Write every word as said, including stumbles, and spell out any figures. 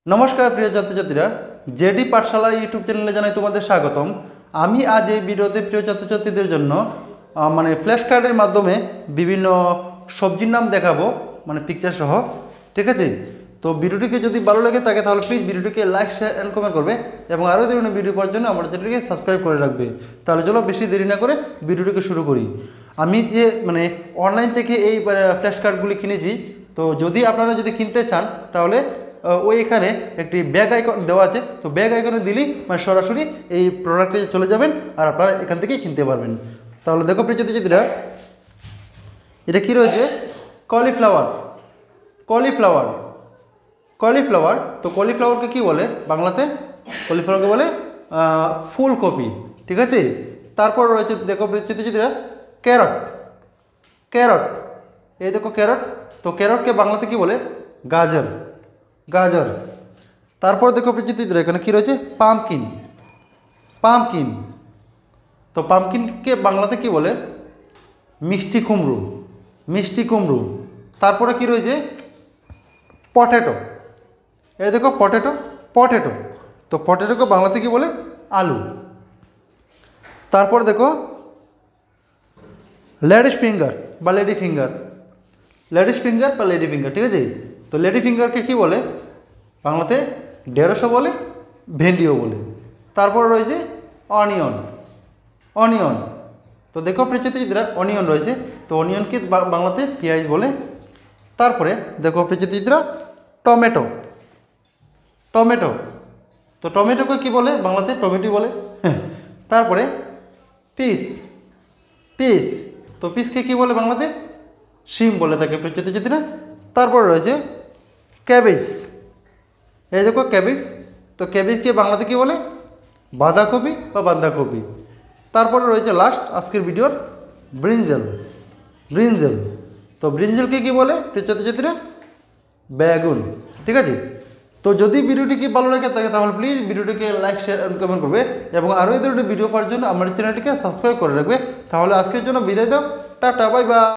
নমস্কার প্রিয় ছাত্রছাত্রীরা, জেডি পাঠশালা ইউটিউব চ্যানেলে জানাই তোমাদের স্বাগতম। আমি আজ এই ভিডিওতে প্রিয় ছাত্রছাত্রীদের জন্য আহ, মানে ফ্ল্যাশ কার্ডের মাধ্যমে বিভিন্ন সবজির নাম দেখাবো, মানে পিকচার সহ। ঠিক আছে, তো ভিডিওটিকে যদি ভালো লাগে থাকে তাহলে প্লিজ ভিডিওটিকে লাইক শেয়ার অ্যান্ড কমেন্ট করবে এবং আরও ধরনের ভিডিও পাওয়ার জন্য আমার চ্যানেলটিকে সাবস্ক্রাইব করে রাখবে। তাহলে চলো বেশি দেরি না করে ভিডিওটিকে শুরু করি। আমি যে মানে অনলাইন থেকে এই ফ্ল্যাশ কার্ডগুলি কিনেছি, তো যদি আপনারা যদি কিনতে চান তাহলে ওই এখানে একটি ব্যাগ আইকন দেওয়া আছে, তো ব্যাগ আইকনে দিলেই মানে সরাসরি এই প্রোডাক্টে চলে যাবেন আর আপনারা এখান থেকেই কিনতে পারবেন। তাহলে দেখো প্রিয় ছাত্রছাত্রীরা, এটা কী রয়েছে? কলিফ্লাওয়ার। কলিফ্লাওয়ার কলিফ্লাওয়ার তো কলিফ্লাওয়ারকে কী বলে বাংলাতে? কলিফ্লাওয়ারকে বলে ফুলকপি। ঠিক আছে, তারপর রয়েছে দেখো প্রিয় ছাত্রছাত্রীরা, ক্যারট। ক্যারট এই দেখো ক্যারট, তো ক্যারটকে বাংলাতে কী বলে? গাজর। গাজর। তারপর দেখো প্রিয় এখানে কী রয়েছে? পামকিন। পামকিন তো পামকিনকে বাংলাতে কী বলে? মিষ্টি কুমড়ো। মিষ্টি কুমড়ো। তারপরে কী রয়েছে? পটেটো। এই দেখো পটেটো। পটেটো তো পটেটোকে বাংলাতে কী বলে? আলু। তারপর দেখো লেডিস ফিঙ্গার বা লেডি ফিঙ্গার। লেডিস ফিঙ্গার বা লেডি ফিঙ্গার। ঠিক আছে, তো লেডি ফিঙ্গারকে কী বলে বাংলাতে? ঢেঁড়সও বলে, ভেন্ডিও বলে। তারপর রয়েছে অনিয়ন। অনিয়ন তো দেখো প্রিয়চিত্রা, অনিয়ন রয়েছে, তো অনিয়নকে বাংলাতে পেঁয়াজ বলে। তারপরে দেখো প্রিয়চিত্রা, টমেটো। টমেটো তো টমেটোকে কী বলে বাংলাতে? টমেটো বলে। তারপরে পিস। পিস তো পিসকে কী বলে বাংলাতে? শিম বলে থাকে প্রিয়চিত্রা। তারপর রয়েছে ক্যাবেজ। এই দেখো ক্যাবেজ, তো ক্যাবেজকে বাংলাতে কী বলে? বাঁধাকপি বা বাঁধাকপি। তারপরে রয়েছে লাস্ট আজকের ভিডিওর ব্রিঞ্জল। ব্রিঞ্জল তো ব্রিঞ্জলকে কী বলে ছাত্রছাত্রীরা? বেগুন। ঠিক আছে, তো যদি ভিডিওটি কি ভালো লাগে থাকে তাহলে প্লিজ ভিডিওটিকে লাইক শেয়ার অ্যান্ড কমেন্ট করবে এবং আরও এই ধরনের ভিডিও পাওয়ার জন্য আমার চ্যানেলটিকে সাবস্ক্রাইব করে রাখবে। তাহলে আজকের জন্য বিদায় দাও, টাটা, বাই বাই।